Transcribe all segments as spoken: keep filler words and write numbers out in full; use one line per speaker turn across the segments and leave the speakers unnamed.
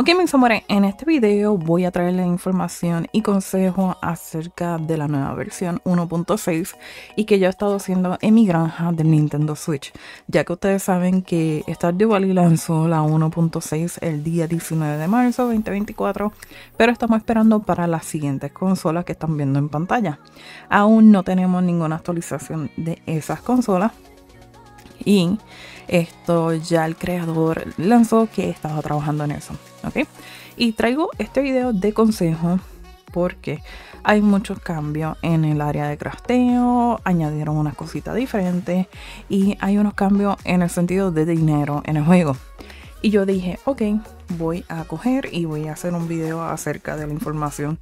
Ok, mis amores, en este video voy a traerles información y consejos acerca de la nueva versión uno punto seis y que yo he estado haciendo en mi granja del Nintendo Switch, ya que ustedes saben que Stardew Valley lanzó la uno punto seis el día diecinueve de marzo de dos mil veinticuatro, pero estamos esperando para las siguientes consolas que están viendo en pantalla. Aún no tenemos ninguna actualización de esas consolas. Y esto ya el creador lanzó que estaba trabajando en eso, ¿ok? Y traigo este video de consejo porque hay muchos cambios en el área de crafteo, añadieron unas cositas diferentes y hay unos cambios en el sentido de dinero en el juego. Y yo dije, ok, voy a coger y voy a hacer un video acerca de la información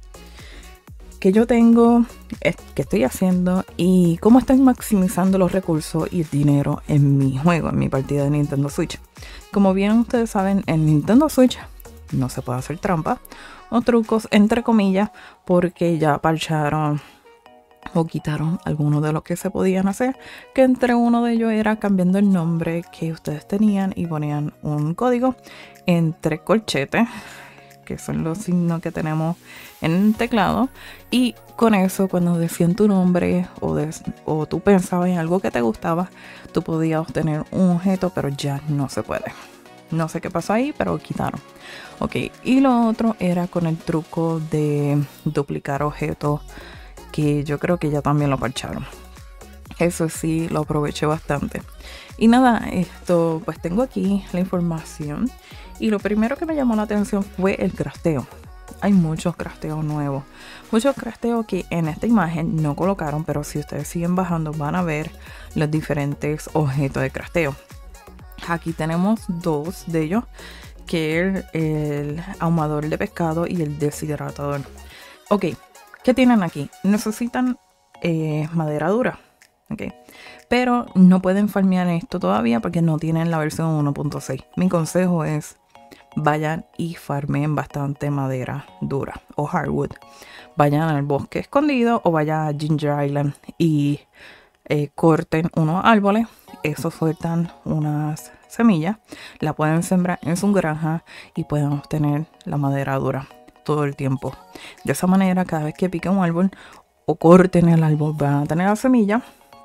que yo tengo, que estoy haciendo y cómo estoy maximizando los recursos y el dinero en mi juego, en mi partida de Nintendo Switch. Como bien ustedes saben, en Nintendo Switch no se puede hacer trampa o trucos entre comillas porque ya parcharon o quitaron algunos de los que se podían hacer, que entre uno de ellos era cambiando el nombre que ustedes tenían y ponían un código entre corchetes, que son los signos que tenemos en el teclado, y con eso cuando decían tu nombre o, de, o tú pensabas en algo que te gustaba, tú podías obtener un objeto, pero ya no se puede. No sé qué pasó ahí, pero quitaron. Ok, y lo otro era con el truco de duplicar objetos, que yo creo que ya también lo parcharon. Eso sí, lo aproveché bastante. Y nada, esto pues tengo aquí la información. Y lo primero que me llamó la atención fue el crafteo. Hay muchos crafteos nuevos. Muchos crafteos que en esta imagen no colocaron, pero si ustedes siguen bajando van a ver los diferentes objetos de crafteo. Aquí tenemos dos de ellos, que es el, el ahumador de pescado y el deshidratador. Ok, ¿qué tienen aquí? Necesitan eh, madera dura. Okay. Pero no pueden farmear esto todavía porque no tienen la versión uno punto seis. Mi consejo es vayan y farmeen bastante madera dura o hardwood. Vayan al bosque escondido o vayan a Ginger Island y eh, corten unos árboles. Esos sueltan unas semillas. La pueden sembrar en su granja y pueden obtener la madera dura todo el tiempo. De esa manera, cada vez que piquen un árbol o corten el árbol, van a tener la semilla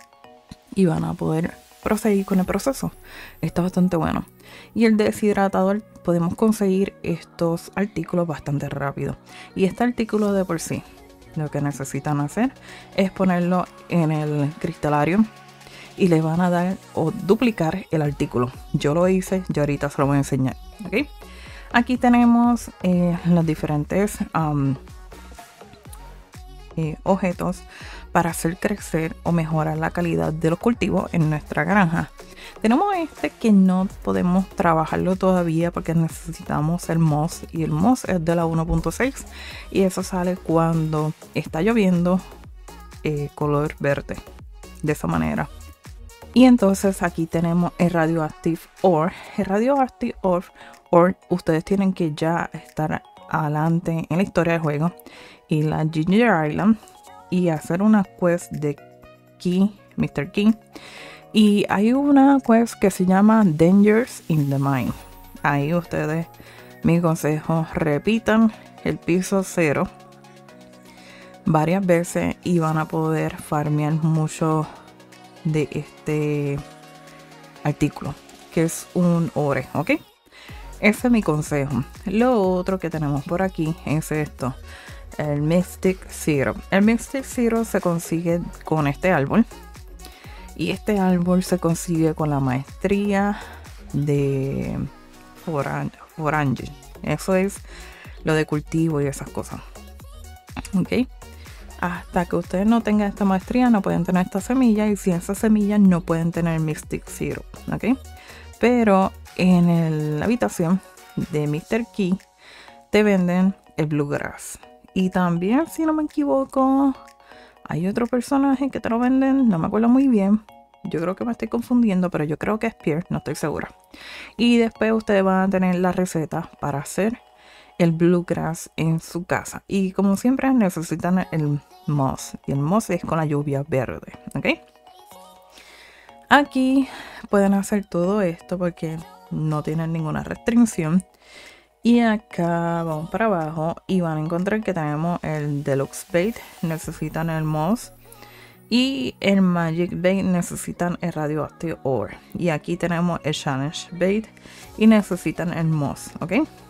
y van a poder proseguir con el proceso. Está bastante bueno. Y el deshidratador, podemos conseguir estos artículos bastante rápido. Y este artículo de por sí, lo que necesitan hacer es ponerlo en el cristalario y le van a dar o duplicar el artículo. Yo lo hice, yo ahorita se lo voy a enseñar. ¿Okay? Aquí tenemos eh, los diferentes um, eh, objetos para hacer crecer o mejorar la calidad de los cultivos en nuestra granja. Tenemos este que no podemos trabajarlo todavía porque necesitamos el moss, y el moss es de la uno punto seis y eso sale cuando está lloviendo eh, color verde, de esa manera. Y entonces aquí tenemos el Radioactive Ore. El Radioactive Ore, Ore ustedes tienen que ya estar adelante en la historia del juego y la Ginger Island y hacer una quest de Key, mister King. Y hay una quest que se llama Dangers in the Mine. Ahí ustedes, mi consejo, repitan el piso cero varias veces y van a poder farmear mucho de este artículo, que es un ore, ¿ok? Ese es mi consejo. Lo otro que tenemos por aquí es esto, el Mystic Syrup. El Mystic Syrup se consigue con este árbol. Y este árbol se consigue con la maestría de Orange. Eso es lo de cultivo y esas cosas. Ok. Hasta que ustedes no tengan esta maestría no pueden tener esta semilla. Y sin esa semilla no pueden tener Mystic Syrup. Ok. Pero en el, la habitación de mister Key te venden el Bluegrass. Y también, si no me equivoco, hay otro personaje que te lo venden, no me acuerdo muy bien. Yo creo que me estoy confundiendo, pero yo creo que es Pierre, no estoy segura. Y después ustedes van a tener la receta para hacer el Bluegrass en su casa. Y como siempre necesitan el moss. Y el moss es con la lluvia verde, ¿ok? Aquí pueden hacer todo esto porque no tienen ninguna restricción. Y acá vamos para abajo y van a encontrar que tenemos el Deluxe Bait, necesitan el Moss. Y el Magic Bait necesitan el Radioactive Ore. Y aquí tenemos el Challenge Bait y necesitan el Moss, ¿ok?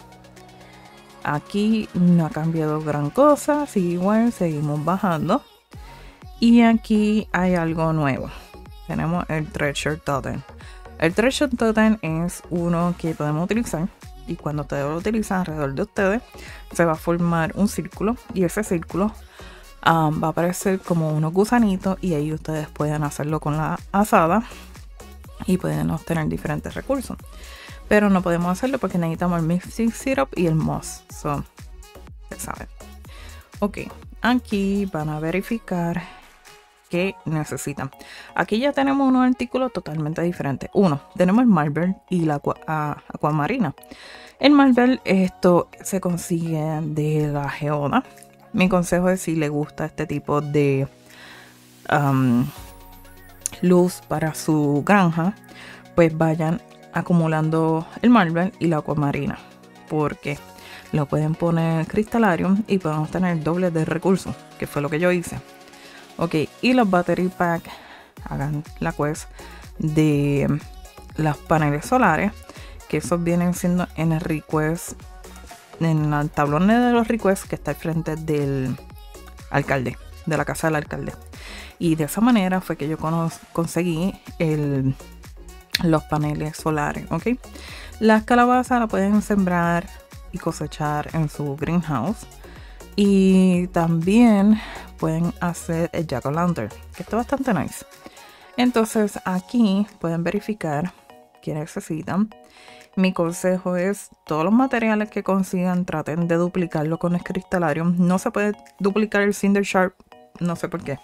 Aquí no ha cambiado gran cosa, sigue igual, seguimos bajando. Y aquí hay algo nuevo. Tenemos el Treasure Totem. El Treasure Totem es uno que podemos utilizar. Y cuando ustedes lo utilizan alrededor de ustedes, se va a formar un círculo. Y ese círculo um, va a aparecer como unos gusanitos. Y ahí ustedes pueden hacerlo con la azada. Y pueden obtener diferentes recursos. Pero no podemos hacerlo porque necesitamos el Mixing Syrup y el Moss. So, ya saben. Ok, aquí van a verificar que necesitan. Aquí ya tenemos unos artículos totalmente diferentes. Uno, tenemos el Marble y la aqua, uh, Aquamarina. El Marble, esto se consigue de la geoda. Mi consejo es, si le gusta este tipo de um, luz para su granja, pues vayan acumulando el Marble y la Aquamarina, porque lo pueden poner Crystalarium y podemos tener el doble de recursos, que fue lo que yo hice. Ok, y los Battery Pack, hagan la quest de los paneles solares, que esos vienen siendo en el request, en el tablón de los requests que está al frente del alcalde, de la casa del alcalde. Y de esa manera fue que yo conseguí el, los paneles solares, ok. Las calabazas las pueden sembrar y cosechar en su greenhouse. Y también pueden hacer el jack-o'-lantern, que está bastante nice. Entonces aquí pueden verificar qué necesitan. Mi consejo es, todos los materiales que consigan, traten de duplicarlo con el Crystalarium. No se puede duplicar el Cinder Sharp, no sé por qué.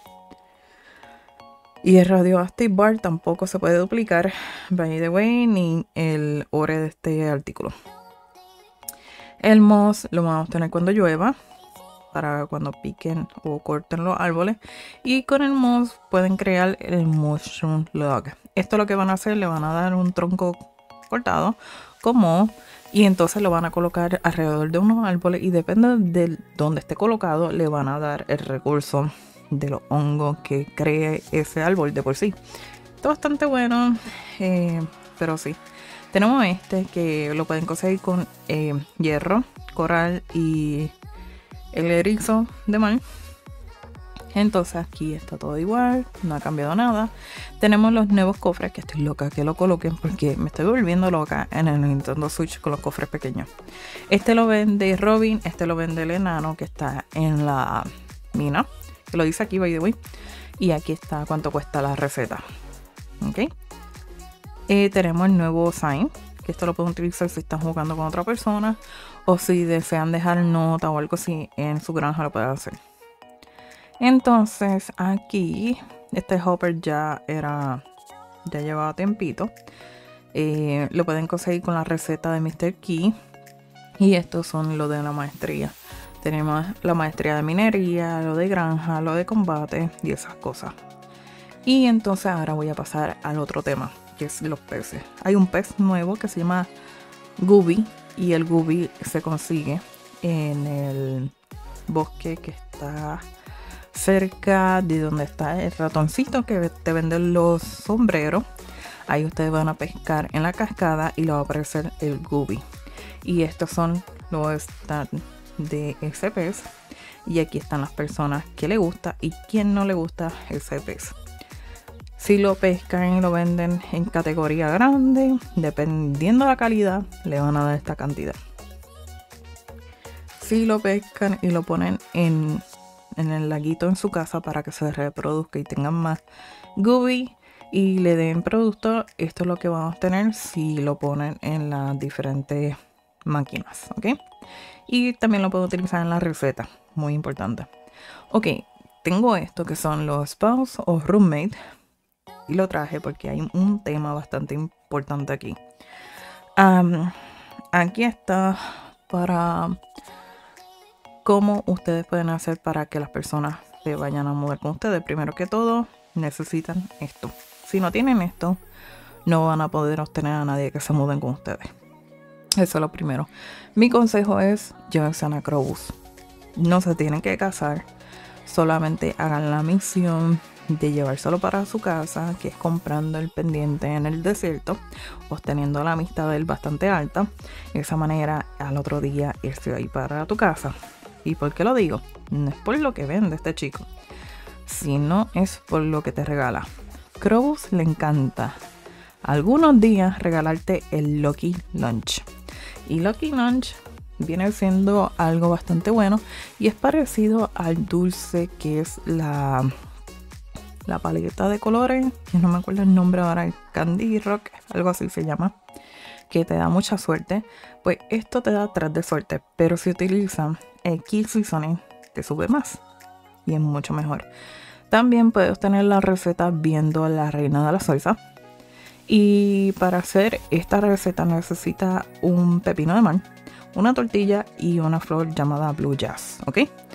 Y el Radioactive Bar tampoco se puede duplicar, by the way, ni el ore de este artículo. El moss lo vamos a tener cuando llueva, para cuando piquen o corten los árboles. Y con el moss pueden crear el mushroom log. Esto lo que van a hacer, le van a dar un tronco cortado como, y entonces lo van a colocar alrededor de unos árboles, y depende de donde esté colocado, le van a dar el recurso de los hongos que cree ese árbol de por sí. Está bastante bueno, eh, pero sí. Tenemos este que lo pueden conseguir con eh, hierro, coral y el erizo de mar. Entonces aquí está todo igual, no ha cambiado nada. Tenemos los nuevos cofres, que estoy loca que lo coloquen porque me estoy volviendo loca en el Nintendo Switch con los cofres pequeños. Este lo vende Robin, este lo vende el enano que está en la mina, que lo dice aquí, by the way. Y aquí está cuánto cuesta la receta. Ok. Eh, tenemos el nuevo sign, que esto lo pueden utilizar si están jugando con otra persona, o si desean dejar nota o algo así en su granja, lo pueden hacer. Entonces aquí este hopper ya era, ya llevaba tiempito. Eh, lo pueden conseguir con la receta de mister Key. Y estos son los de la maestría. Tenemos la maestría de minería, lo de granja, lo de combate y esas cosas. Y entonces ahora voy a pasar al otro tema, que es los peces. Hay un pez nuevo que se llama Guppy, y el Guppy se consigue en el bosque que está cerca de donde está el ratoncito que te venden los sombreros. Ahí ustedes van a pescar en la cascada y le va a aparecer el Guppy. Y estos son los stands de ese pez. Y aquí están las personas que le gusta y quien no le gusta ese pez. Si lo pescan y lo venden en categoría grande, dependiendo de la calidad, le van a dar esta cantidad. Si lo pescan y lo ponen en, en el laguito en su casa para que se reproduzca y tengan más Guppy y le den producto, esto es lo que vamos a tener si lo ponen en las diferentes máquinas, ¿ok? Y también lo puedo utilizar en la receta, muy importante. Ok, tengo esto que son los spouse o roommate. Y lo traje porque hay un tema bastante importante aquí. Um, aquí está para cómo ustedes pueden hacer para que las personas se vayan a mudar con ustedes. Primero que todo, necesitan esto. Si no tienen esto, no van a poder obtener a nadie que se muden con ustedes. Eso es lo primero. Mi consejo es llévense a Macrobús. No se tienen que casar, solamente hagan la misión de llevárselo para su casa, que es comprando el pendiente en el desierto, obteniendo la amistad de él bastante alta. De esa manera, al otro día irse ahí para tu casa. ¿Y por qué lo digo? No es por lo que vende este chico, sino es por lo que te regala. Crobus le encanta algunos días regalarte el Lucky Lunch. Y Lucky Lunch viene siendo algo bastante bueno y es parecido al dulce que es la, la paleta de colores, no me acuerdo el nombre ahora, el Candy Rock, algo así se llama, que te da mucha suerte. Pues esto te da tres de suerte, pero si utilizan el Kill Seasoning te sube más y es mucho mejor. También puedes tener la receta viendo La Reina de la Salsa. Y para hacer esta receta necesita un pepino de mar, una tortilla y una flor llamada Blue Jazz, ¿ok?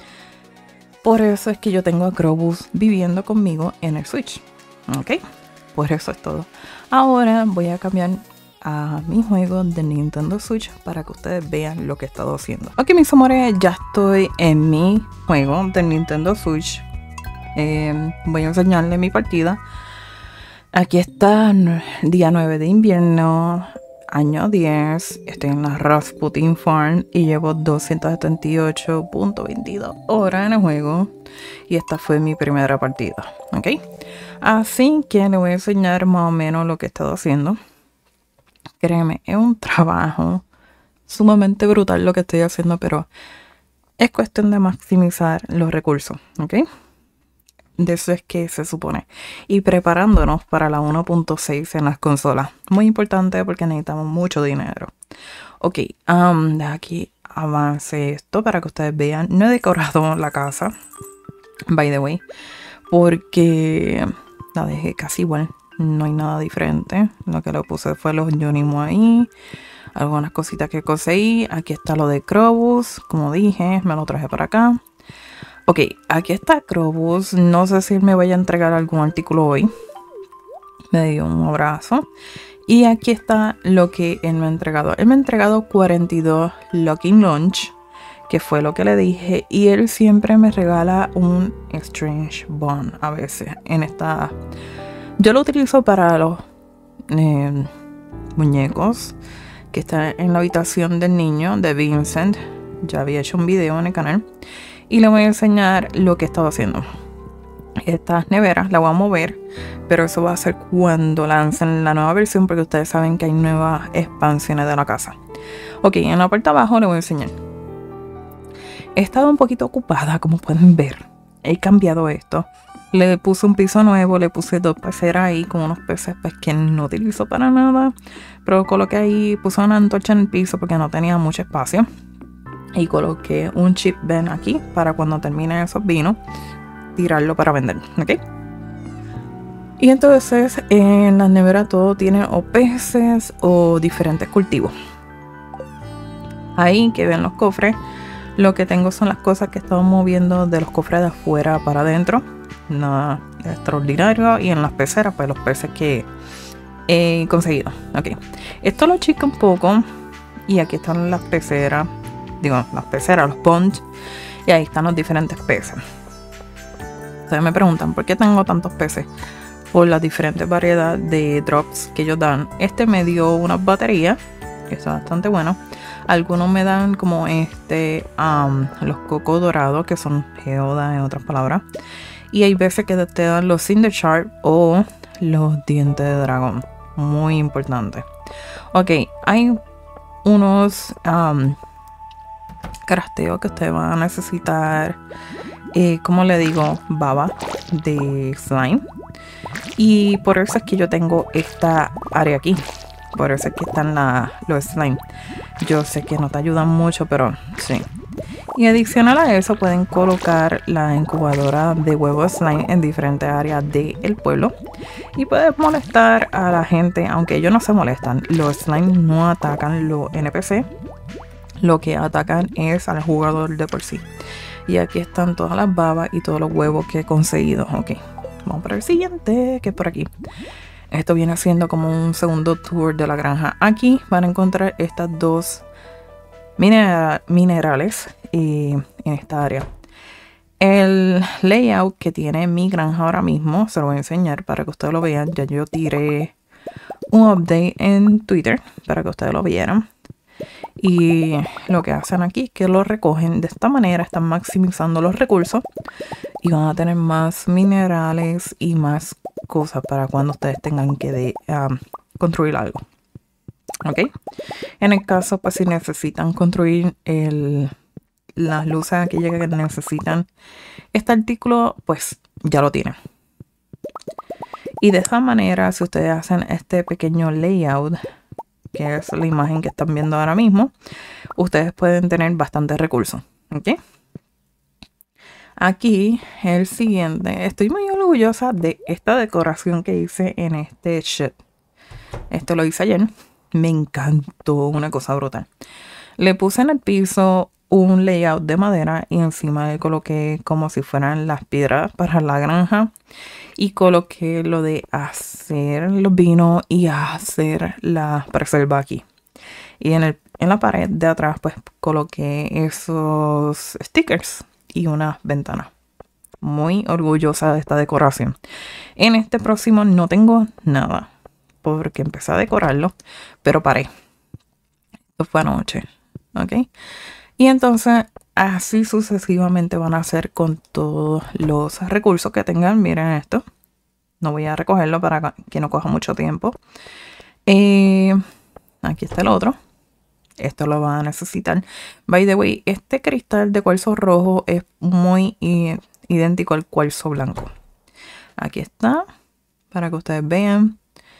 Por eso es que yo tengo a Crobus viviendo conmigo en el Switch, ¿ok? Por eso es todo. Ahora voy a cambiar a mi juego de Nintendo Switch para que ustedes vean lo que he estado haciendo. Ok, mis amores, ya estoy en mi juego de Nintendo Switch. Eh, voy a enseñarles mi partida. Aquí está, día nueve de invierno, año diez, estoy en la Rasputin Farm y llevo doscientas setenta y ocho punto veintidós horas en el juego y esta fue mi primera partida, ¿ok? Así que les voy a enseñar más o menos lo que he estado haciendo. Créeme, es un trabajo sumamente brutal lo que estoy haciendo, pero es cuestión de maximizar los recursos, ¿ok? De eso es que se supone. Y preparándonos para la uno punto seis en las consolas. Muy importante porque necesitamos mucho dinero. Ok, um, de aquí avance esto para que ustedes vean. No he decorado la casa, by the way, porque la dejé casi igual. No hay nada diferente. Lo que le puse fue los Yonimo ahí. Algunas cositas que conseguí. Aquí está lo de Crobus. Como dije, me lo traje para acá. Ok, aquí está Crobus. No sé si él me vaya a entregar algún artículo hoy. Me dio un abrazo. Y aquí está lo que él me ha entregado. Él me ha entregado cuarenta y dos Lucky Lunch, que fue lo que le dije. Y él siempre me regala un Strange Bond a veces. En esta, yo lo utilizo para los eh, muñecos que están en la habitación del niño de Vincent. Ya había hecho un video en el canal. Y le voy a enseñar lo que he estado haciendo. Estas neveras las voy a mover, pero eso va a ser cuando lancen la nueva versión, porque ustedes saben que hay nuevas expansiones de la casa. Ok, en la parte de abajo les voy a enseñar. He estado un poquito ocupada, como pueden ver. He cambiado esto. Le puse un piso nuevo, le puse dos peceras ahí con unos peces pues, que no utilizo para nada. Pero coloqué ahí, puse una antorcha en el piso porque no tenía mucho espacio. Y coloqué un chip bin aquí para cuando termine esos vinos tirarlo para vender, ¿ok? Y entonces en la nevera todo tiene o peces o diferentes cultivos. Ahí que ven los cofres, lo que tengo son las cosas que he estado moviendo de los cofres de afuera para adentro. Nada extraordinario. Y en las peceras, pues los peces que he conseguido, ok. Esto lo achica un poco y aquí están las peceras. Digo, las peceras, los ponds. Y ahí están los diferentes peces. Ustedes me preguntan, ¿por qué tengo tantos peces? Por las diferentes variedades de drops que ellos dan. Este me dio unas baterías, que está bastante bueno. Algunos me dan como este, um, los cocos dorados, que son geodas en otras palabras. Y hay veces que te dan los Cinder Sharp o los dientes de dragón. Muy importante. Ok, hay unos... Um, crafteos que ustedes van a necesitar, eh, como le digo, baba de slime. Y por eso es que yo tengo esta área aquí. Por eso es que están la, los slime. Yo sé que no te ayudan mucho, pero sí. Y adicional a eso pueden colocar la incubadora de huevos slime en diferentes áreas del pueblo. Y puedes molestar a la gente, aunque ellos no se molestan. Los slime no atacan los N P C. Lo que atacan es al jugador de por sí. Y aquí están todas las babas y todos los huevos que he conseguido. Ok, vamos para el siguiente, que es por aquí. Esto viene siendo como un segundo tour de la granja. Aquí van a encontrar estas dos minera minerales y en esta área. El layout que tiene mi granja ahora mismo se lo voy a enseñar para que ustedes lo vean. Ya yo tiré un update en Twitter para que ustedes lo vieran. Y lo que hacen aquí es que lo recogen de esta manera, están maximizando los recursos y van a tener más minerales y más cosas para cuando ustedes tengan que de, um, construir algo. Ok, en el caso pues si necesitan construir el, las luces aquí que necesitan este artículo, pues ya lo tienen. Y de esa manera, si ustedes hacen este pequeño layout, que es la imagen que están viendo ahora mismo, ustedes pueden tener bastantes recursos. ¿Ok? Aquí el siguiente. Estoy muy orgullosa de esta decoración que hice en este shed. Esto lo hice ayer. Me encantó, una cosa brutal. Le puse en el piso un layout de madera y encima le coloqué como si fueran las piedras para la granja. Y coloqué lo de hacer los vinos y hacer la preserva aquí. Y en, el, en la pared de atrás pues coloqué esos stickers y unas ventanas. Muy orgullosa de esta decoración. En este próximo no tengo nada porque empecé a decorarlo, pero paré. Esto fue anoche. ¿Ok? Y entonces así sucesivamente van a hacer con todos los recursos que tengan. Miren esto. No voy a recogerlo para que no coja mucho tiempo. Eh, aquí está el otro. Esto lo van a necesitar. By the way, este cristal de cuarzo rojo es muy idéntico al cuarzo blanco. Aquí está. Para que ustedes vean.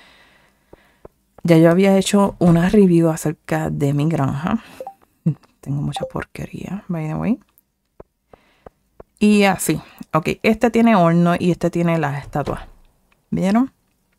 Ya yo había hecho una review acerca de mi granja. Tengo mucha porquería, by the way. Y así. Ok, este tiene horno y este tiene las estatuas. ¿Vieron?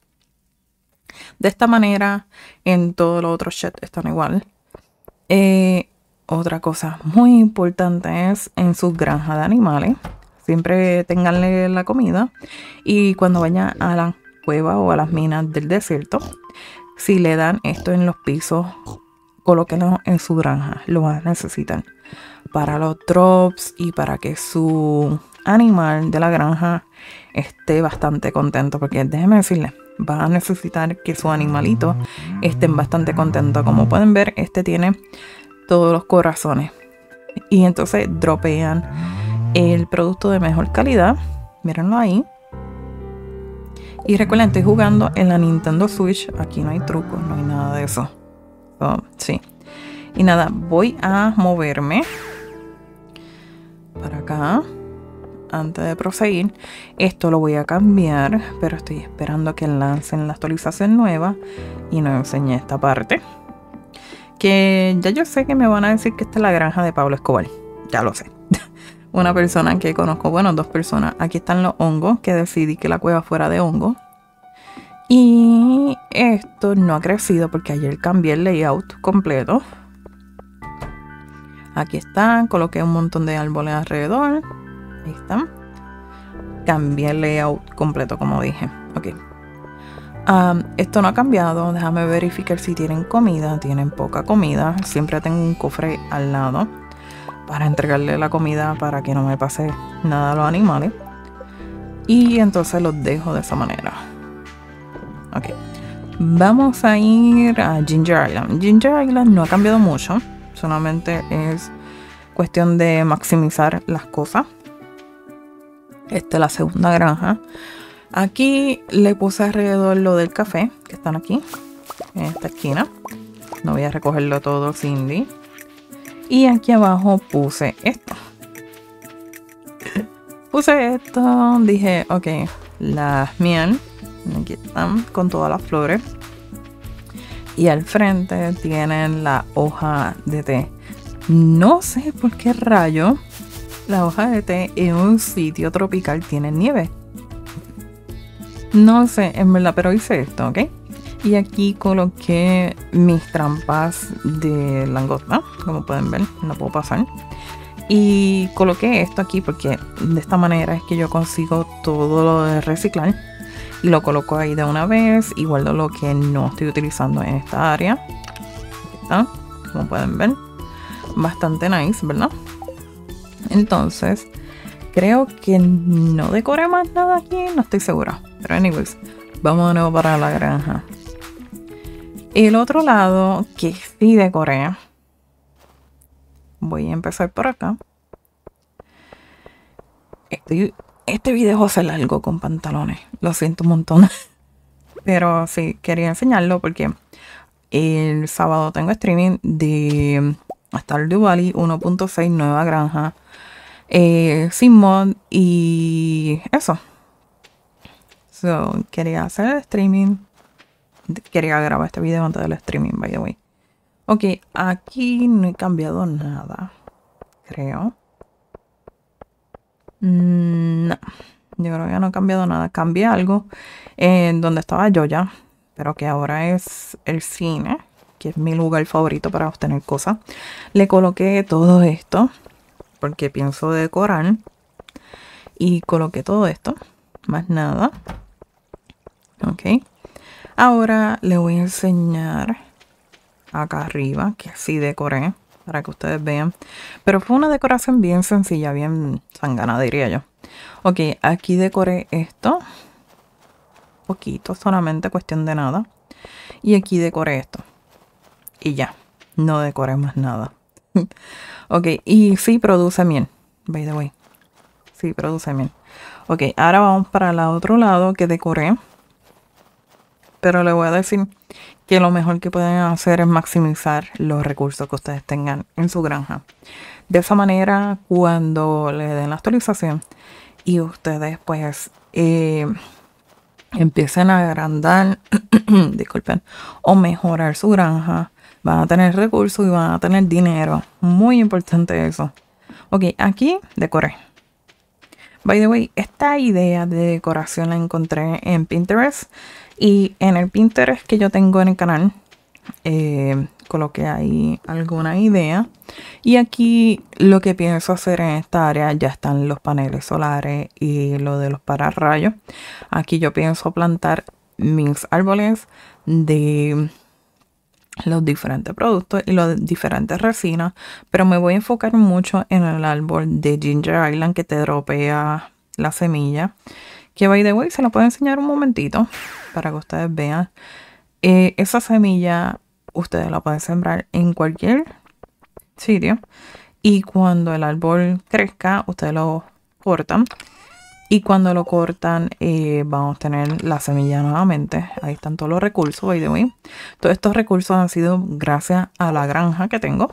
De esta manera, en todos los otros chats están igual. Eh, otra cosa muy importante es en sus granjas de animales. Siempre tenganle la comida. Y cuando vayan a la cueva o a las minas del desierto, si le dan esto en los pisos, colóquenlo en su granja, lo van a necesitar para los drops y para que su animal de la granja esté bastante contento, porque déjenme decirles, van a necesitar que su animalito estén bastante contentos. Como pueden ver, este tiene todos los corazones y entonces dropean el producto de mejor calidad. Mírenlo ahí. Y recuerden, estoy jugando en la Nintendo Switch. Aquí no hay trucos, no hay nada de eso. So, sí. Y nada, voy a moverme para acá antes de proseguir. Esto lo voy a cambiar, pero estoy esperando que lancen la actualización nueva y nos enseñe esta parte. Que ya yo sé que me van a decir que esta es la granja de Pablo Escobar. Ya lo sé. Una persona que conozco, bueno, dos personas. Aquí están los hongos, que decidí que la cueva fuera de hongos. Y esto no ha crecido porque ayer cambié el layout completo. Aquí están, coloqué un montón de árboles alrededor. Ahí están. Cambié el layout completo, como dije. Ok. Um, esto no ha cambiado. Déjame verificar si tienen comida. Tienen poca comida. Siempre tengo un cofre al lado para entregarle la comida para que no me pase nada a los animales. Y entonces los dejo de esa manera. Ok. Vamos a ir a Ginger Island. Ginger Island no ha cambiado mucho. Solamente es cuestión de maximizar las cosas. Esta es la segunda granja. Aquí le puse alrededor lo del café, que están aquí, en esta esquina. No voy a recogerlo todo, Cindy. Y aquí abajo puse esto. Puse esto, dije, ok, las miel. Aquí están con todas las flores. Y al frente tienen la hoja de té. No sé por qué rayo la hoja de té en un sitio tropical tiene nieve. No sé, en verdad, pero hice esto, ¿ok? Y aquí coloqué mis trampas de langosta. Como pueden ver, no puedo pasar. Y coloqué esto aquí porque de esta manera es que yo consigo todo lo de reciclar. y lo coloco ahí de una vez y guardo lo que no estoy utilizando en esta área. Aquí está, como pueden ver, bastante nice, ¿verdad? Entonces creo que no decoré más nada aquí, no estoy segura, pero anyways, vamos de nuevo para la granja. El otro lado que sí decoré, voy a empezar por acá. Estoy, este video va a ser largo con pantalones, lo siento un montón. Pero sí, quería enseñarlo porque el sábado tengo streaming de Stardew Valley uno punto seis nueva granja, eh, sin mod y eso. So, quería hacer el streaming. Quería grabar este video antes del streaming, by the way. Ok, aquí no he cambiado nada, creo. Mm, no, yo creo que no he cambiado nada. Cambié algo en donde estaba yo ya, pero que ahora es el cine, que es mi lugar favorito para obtener cosas. Le coloqué todo esto porque pienso decorar y coloqué todo esto, más nada. Ok, ahora le voy a enseñar acá arriba que sí decoré para que ustedes vean, pero fue una decoración bien sencilla, bien sangana diría yo. Ok, aquí decoré esto poquito, solamente cuestión de nada, y aquí decoré esto y ya, no decoré más nada. Ok, y sí produce miel, by the way, sí produce miel. Ok, ahora vamos para el otro lado que decoré, pero le voy a decir que lo mejor que pueden hacer es maximizar los recursos que ustedes tengan en su granja. De esa manera, cuando le den la actualización y ustedes pues eh, empiecen a agrandar, disculpen, o mejorar su granja, van a tener recursos y van a tener dinero. Muy importante eso. Ok, aquí decoré. By the way, esta idea de decoración la encontré en Pinterest. Y en el Pinterest que yo tengo en el canal, eh, coloqué ahí alguna idea. Y aquí lo que pienso hacer en esta área, ya están los paneles solares y lo de los pararrayos. Aquí yo pienso plantar mis árboles de los diferentes productos y las diferentes resinas. Pero me voy a enfocar mucho en el árbol de Ginger Island que te dropea la semilla. Que by the way se la puedo enseñar un momentito para que ustedes vean. Eh, esa semilla ustedes la pueden sembrar en cualquier sitio. Y cuando el árbol crezca, ustedes lo cortan. Y cuando lo cortan, eh, vamos a tener la semilla nuevamente. Ahí están todos los recursos, by the way. Todos estos recursos han sido gracias a la granja que tengo.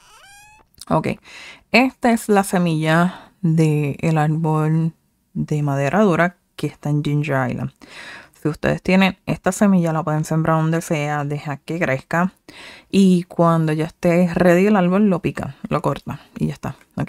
Ok, esta es la semilla del árbol de madera dura que está en Ginger Island. Si ustedes tienen esta semilla, la pueden sembrar donde sea, dejar que crezca y cuando ya esté ready el árbol lo pican, lo cortan y ya está, ¿ok?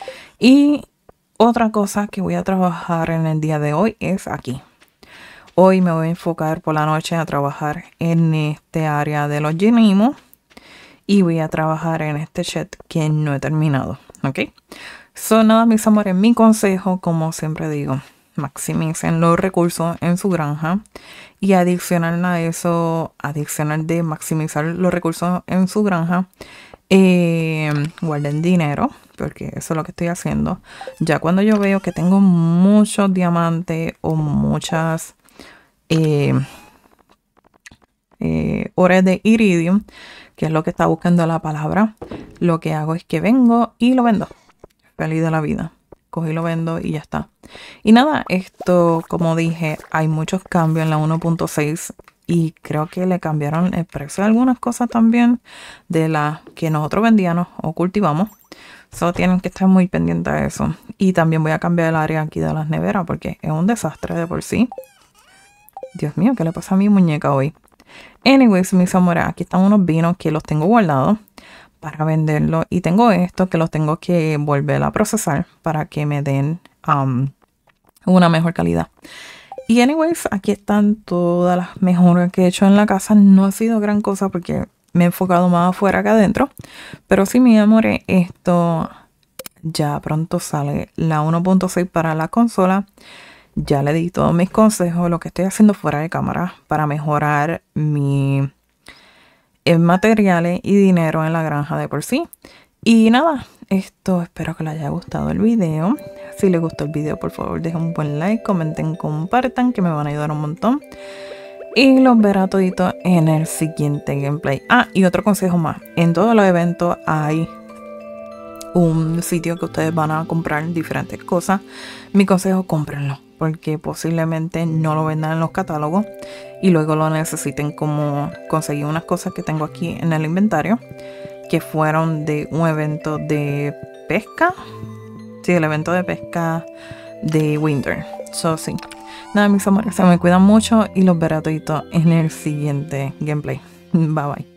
Y otra cosa que voy a trabajar en el día de hoy es aquí. Hoy me voy a enfocar por la noche a trabajar en este área de los ginimos y voy a trabajar en este shed que no he terminado, ¿ok? Son nada, mis amores, mi consejo, como siempre digo, maximicen los recursos en su granja y adicional a eso, adicional de maximizar los recursos en su granja, eh, guarden dinero, porque eso es lo que estoy haciendo. Ya cuando yo veo que tengo muchos diamantes o muchas eh, eh, ores de iridium, que es lo que está buscando la palabra, lo que hago es que vengo y lo vendo. Feliz de la vida. Cojo y lo vendo y ya está. Y nada, esto, como dije, hay muchos cambios en la uno punto seis y creo que le cambiaron el precio de algunas cosas también de las que nosotros vendíamos o cultivamos. Solo tienen que estar muy pendientes de eso. Y también voy a cambiar el área aquí de las neveras porque es un desastre de por sí. Dios mío, ¿qué le pasa a mi muñeca hoy? Anyways, mis amores, aquí están unos vinos que los tengo guardados para venderlo y tengo estos que los tengo que volver a procesar para que me den um, una mejor calidad. Y anyways, aquí están todas las mejoras que he hecho en la casa. No ha sido gran cosa porque me he enfocado más afuera que adentro, pero sí, mi amor, esto ya pronto sale la uno punto seis para la consola Ya le di todos mis consejos, lo que estoy haciendo fuera de cámara para mejorar mi eh, materiales y dinero en la granja de por sí. Y nada, esto espero que les haya gustado el video. Si les gustó el video, por favor dejen un buen like, comenten, compartan, que me van a ayudar un montón. Y los verá toditos en el siguiente gameplay. Ah, y otro consejo más. En todos los eventos hay un sitio que ustedes van a comprar diferentes cosas. Mi consejo, cómprenlo, porque posiblemente no lo vendan en los catálogos y luego lo necesiten, como conseguir unas cosas que tengo aquí en el inventario que fueron de un evento de pesca. Sí, el evento de pesca de Winter. So, sí. Nada, mis amores, se me cuidan mucho y los veré toditos en el siguiente gameplay. Bye bye.